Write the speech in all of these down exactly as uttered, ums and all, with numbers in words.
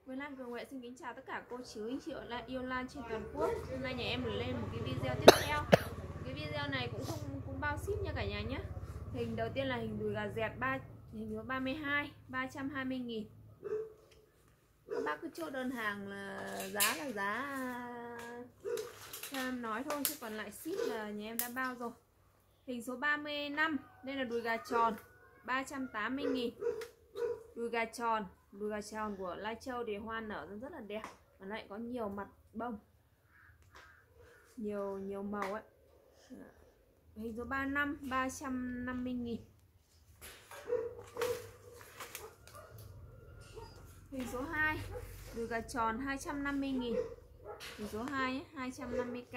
Với Lan Cường Huệ xin kính chào tất cả cô chú anh chị là yêu Lan trên toàn quốc. Hôm nay nhà em lên một cái video tiếp theo. Cái video này cũng không cũng bao ship nha cả nhà nhé. Hình đầu tiên là hình đùi gà dẹt ba hình số ba mươi hai, ba trăm hai mươi nghìn. Các bác cứ chốt đơn hàng là giá là giá theo em nói thôi, chứ còn lại ship là nhà em đã bao rồi. Hình số ba mươi lăm, đây là đùi gà tròn ba trăm tám mươi nghìn. Đùi gà tròn, đùi gà tròn của Lai Châu thì hoa nở rất là đẹp, và lại có nhiều mặt bông, nhiều nhiều màu ấy. Hình số ba mươi lăm, ba trăm năm mươi nghìn. Hình số hai, đùi gà tròn hai trăm năm mươi nghìn. Hình số hai ấy, hai trăm năm mươi k.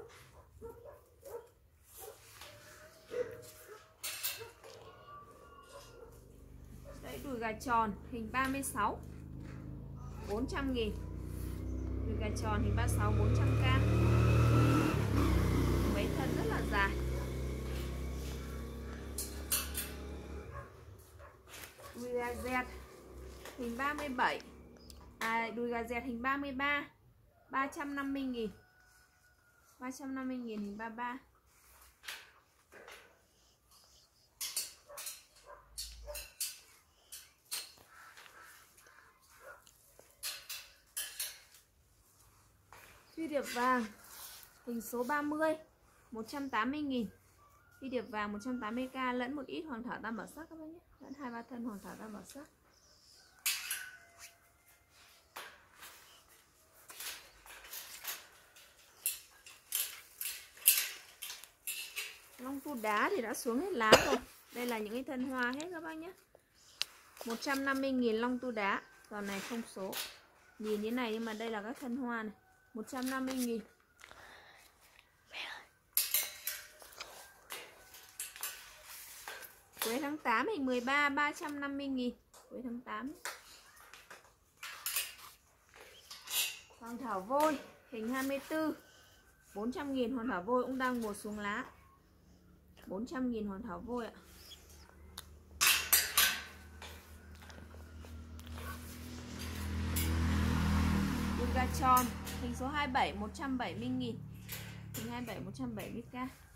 Đấy, đùi gà tròn hình ba mươi sáu, bốn trăm nghìn. Đùi gà tròn hình ba mươi sáu, bốn trăm k. Mấy thân rất là dài. Đùi gà dẹt hình ba mươi bảy, à, đùi gà dẹt hình ba mươi ba, ba trăm năm mươi nghìn. ba trăm năm mươi nghìn hình ba mươi ba. Phi điệp vàng hình số ba mươi, một trăm tám mươi nghìn. Phi điệp vàng một trăm tám mươi k lẫn một ít hoàng thảo tam bảo sắc các bác nhé, lẫn hai ba thân hoàng thảo tam bảo sắc. Long tu đá thì đã xuống hết lá rồi. Đây là những cái thân hoa hết các bác nhé. một trăm năm mươi nghìn long tu đá. Giò này không số. Nhìn như này nhưng mà đây là các thân hoa này. một trăm năm mươi nghìn. Cuối tháng tám hình mười ba, ba trăm năm mươi nghìn. Cuối tháng tám. Hoàng thảo vôi hình hai mươi tư, bốn trăm nghìn. Hoàng thảo vôi cũng đang mùa xuống lá. bốn trăm nghìn hoàng thảo vôi ạ. Đùi gà tròn hình số hai mươi bảy, một trăm bảy mươi nghìn. Hình hai mươi bảy, một trăm bảy mươi k.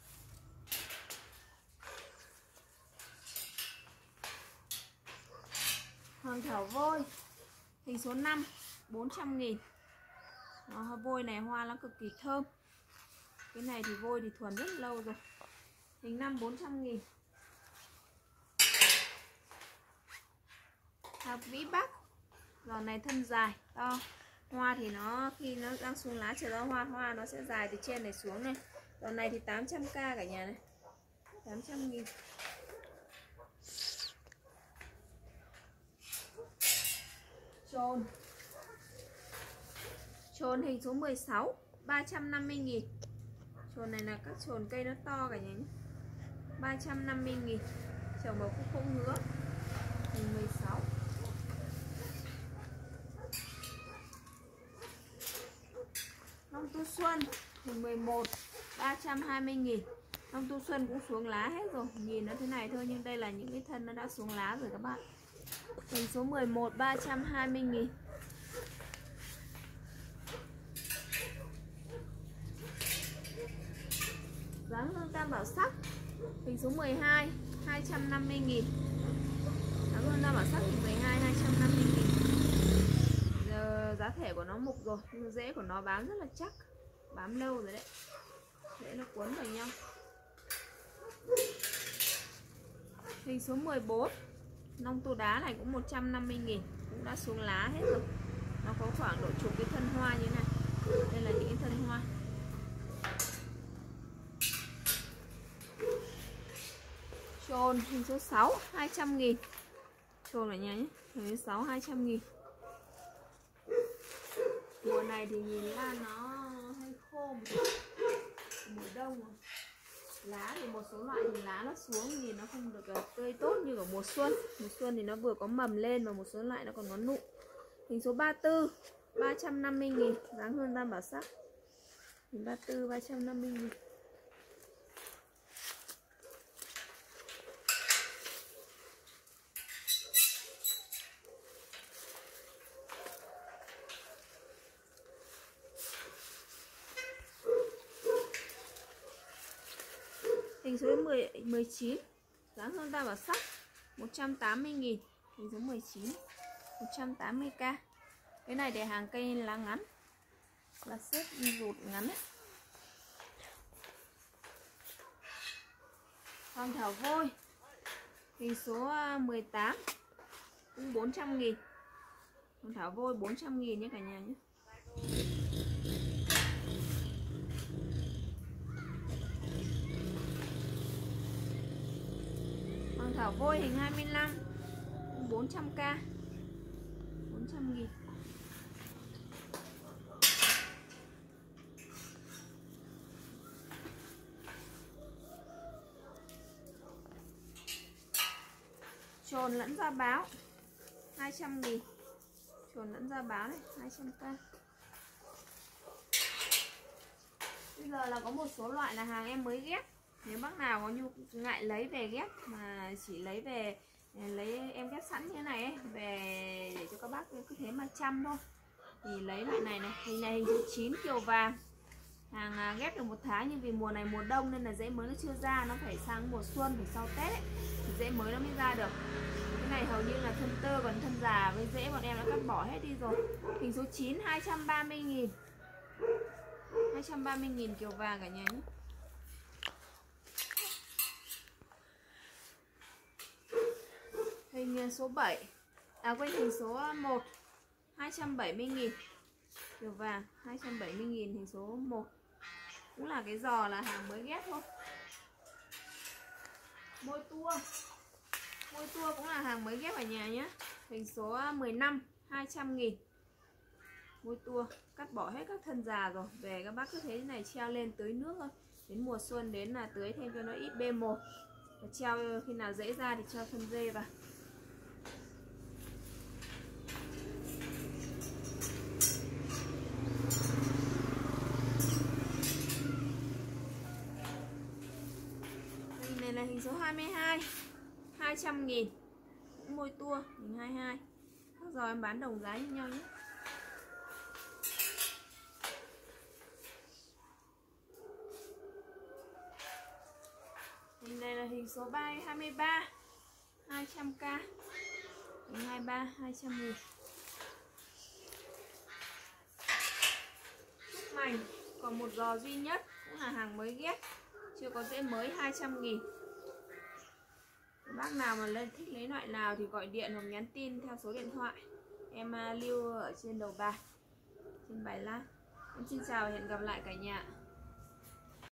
Hoàng thảo vôi hình số năm, bốn trăm nghìn. Nó, vôi này hoa nó cực kỳ thơm. Cái này thì vôi thì thuần rất lâu rồi. Hình năm, bốn trăm nghìn. Hạc vĩ bắc. Giò này thân dài, to. Hoa thì nó khi nó đang xuống lá trở ra hoa, hoa nó sẽ dài từ trên này xuống này. Giò này thì tám trăm k cả nhà này. tám trăm nghìn. Trồn. Trồn hình số mười sáu, ba trăm năm mươi nghìn. Trồn này là các trồn cây nó to cả nhà nhé. ba trăm năm mươi nghìn. Trồng vào khúc không ngứa. Hình mười sáu. Long tu xuân hình mười một, ba trăm hai mươi nghìn. Long tu xuân cũng xuống lá hết rồi. Nhìn nó thế này thôi nhưng đây là những cái thân nó đã xuống lá rồi các bạn. Hình số mười một, ba trăm hai mươi nghìn. Dáng hương tam bảo sắc hình số mười hai, hai trăm năm mươi nghìn. Dáng hương tam bảo sắc hình mười hai, hai trăm năm mươi nghìn. Giờ giá thể của nó mục rồi nhưng rễ của nó bám rất là chắc, bám lâu rồi đấy, rễ nó cuốn vào nhau. Hình số mười bốn, long tu đá này cũng một trăm năm mươi nghìn, cũng đã xuống lá hết rồi. Nó có khoảng độ chục cái thân hoa như này. Đây là những cái thân hoa. Trồn hình số sáu, hai trăm nghìn. Trồn ở nhà nhé. Hình số sáu, hai trăm nghìn. Mùa này thì nhìn ra nó hơi khô một chút. Mùa đông mà. Lá thì một số loại thì lá nó xuống nhìn nó không được tươi tốt như ở mùa xuân. Mùa xuân thì nó vừa có mầm lên và một số loại nó còn có nụ. Hình số ba mươi tư, ba trăm năm mươi nghìn. Dáng hương tam bảo sắc. Hình ba mươi tư, ba trăm năm mươi nghìn. Hình số mười, mười chín. Giá Hương ta bảo sắc một trăm tám mươi nghìn. Hình số mười chín một trăm tám mươi k. Cái này để hàng cây lá ngắn, là xếp rụt ngắn ấy. Hoàng thảo vôi hình số mười tám cũng bốn trăm nghìn. Hoàng thảo vôi bốn trăm nghìn nhé cả nhà nhé. Hoàng thảo vôi hình hai mươi lăm bốn trăm k, bốn trăm nghìn. Trồn lẫn da báo hai trăm nghìn. Trồn lẫn da báo này hai trăm k. Bây giờ là có một số loại là hàng em mới ghép. Nếu bác nào có nhu ngại lấy về ghép mà chỉ lấy về lấy em ghép sẵn như thế này ấy, về để cho các bác cứ thế mà chăm thôi thì lấy loại này này. Hình này hình số chín kiều vàng. Hàng ghép được một tháng nhưng vì mùa này mùa đông nên là rễ mới nó chưa ra, nó phải sang mùa xuân, phải sau Tết ấy, thì rễ mới nó mới ra được. Cái này hầu như là thân tơ, còn thân già với rễ bọn em đã cắt bỏ hết đi rồi. Hình số chín hai trăm ba mươi nghìn. hai trăm ba mươi nghìn kiều vàng cả nhà nhé. Hình số bảy. À quên, hình số một hai trăm bảy mươi nghìn kiều vàng, hai trăm bảy mươi nghìn hình số một. Cũng là cái giò là hàng mới ghép thôi. Môi tua. Môi tua cũng là hàng mới ghép ở nhà nhé. Hình số mười lăm hai trăm nghìn. Môi tua cắt bỏ hết các thân già rồi, về các bác cứ thế này treo lên tưới nước thôi. Đến mùa xuân đến là tưới thêm cho nó ít B một. Và treo khi nào rễ ra thì cho thân dê vào. Hình này là hình số hai mươi hai hai trăm nghìn. Cũng môi tua hình hai mươi hai. Các giờ em bán đồng giá như nhau nhé. Hình này là hình số hai mươi ba hai trăm k. Hình hai mươi ba hai trăm nghìn. Mảnh còn một giò duy nhất, cũng là hàng mới ghép, chưa có rễ mới, hai trăm nghìn. Bác nào mà lên thích lấy loại nào thì gọi điện hoặc nhắn tin theo số điện thoại em lưu ở trên đầu bài, trên bài lá. Em xin chào và hẹn gặp lại cả nhà.